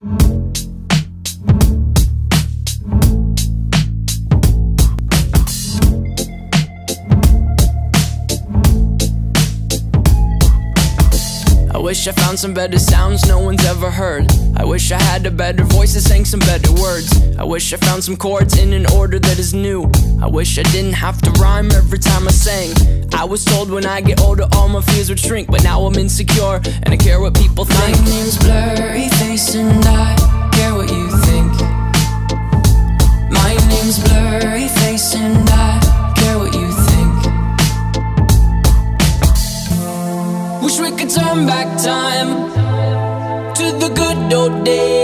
I wish I found some better sounds no one's ever heard. I wish I had a better voice that sang some better words. I wish I found some chords in an order that is new. I wish I didn't have to rhyme every time I sang. I was told when I get older all my fears would shrink, but now I'm insecure and I care what people think. My name's Blurryface and I care what you think. My name's Blurryface and I care what you think. Wish we could turn back time to the good old days.